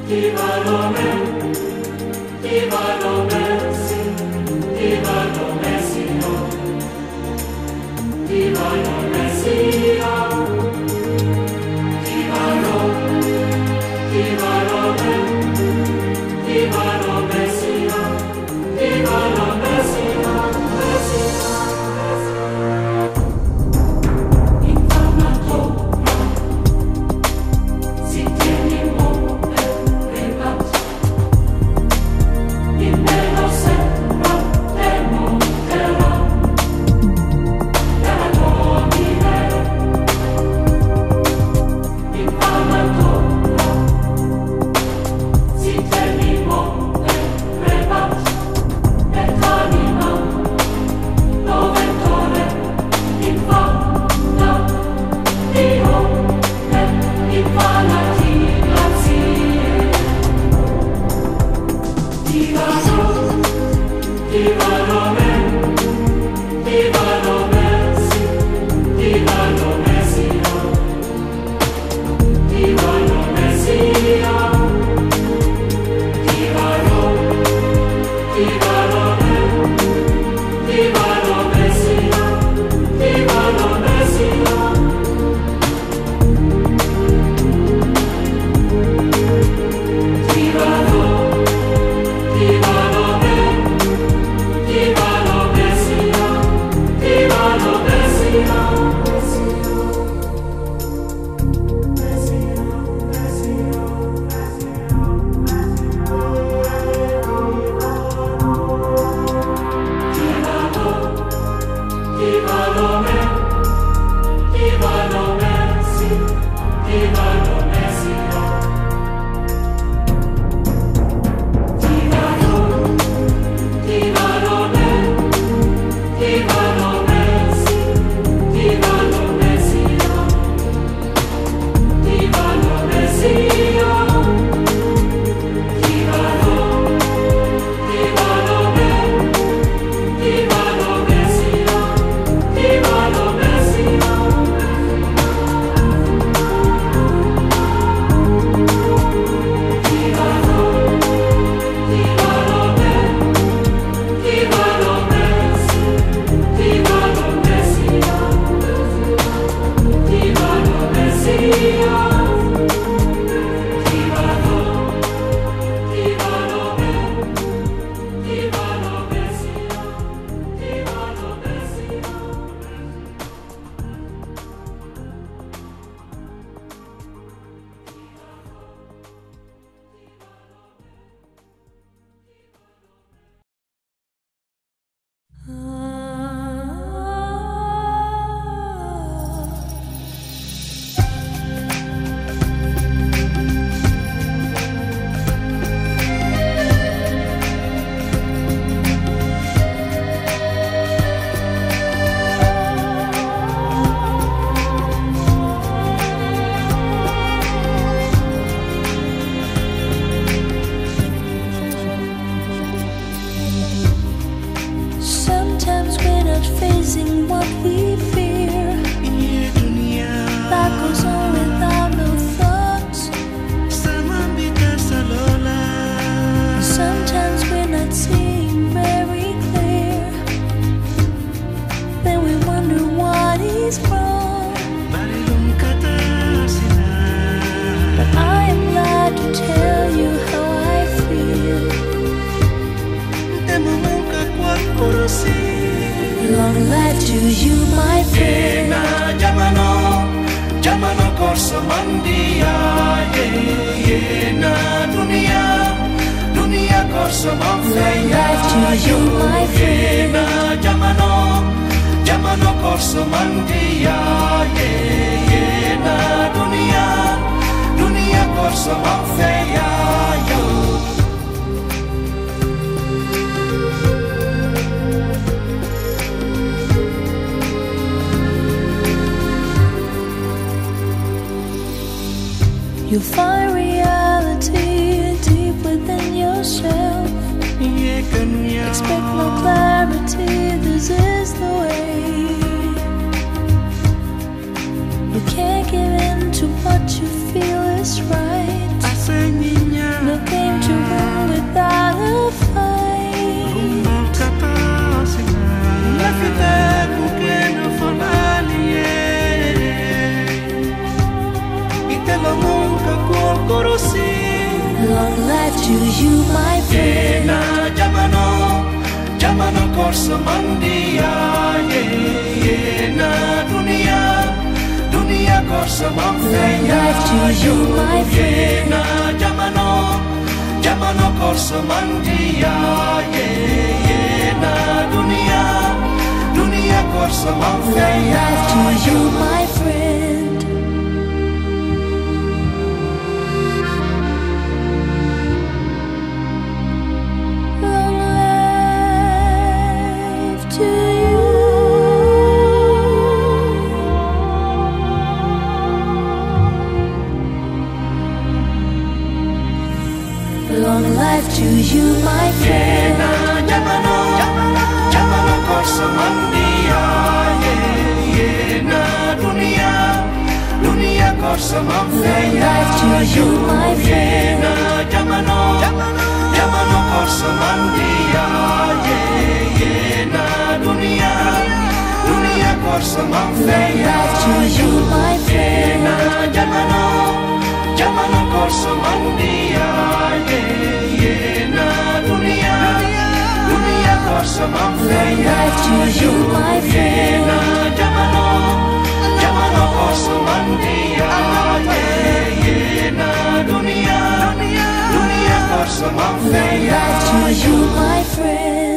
You'll find reality deep within yourself. Expect no clarity, this is the way. You can't give in to what you feel is right. Long life to you, my friend. Yena jamano korsa mandia. Yena dunia korsa mandia. Long life to you, my friend. Yena jamano korsa mandia. Yena dunia korsa mandia. Long life to you, my friend. Long life to you. Long life to you, my friend. Jamano korsa mandia. Yena dunia korsa mandia. Long life to you, my friend. Jamano korsa mandia. Yena dunia korsa mandia. Long life to you, my friend. Jamano korsa mandia. Yena dunia korsa mandia. Long life to you, my friend. Jamano korsa mandia. Yena dunia korsa mandia. Long life to you, my friend.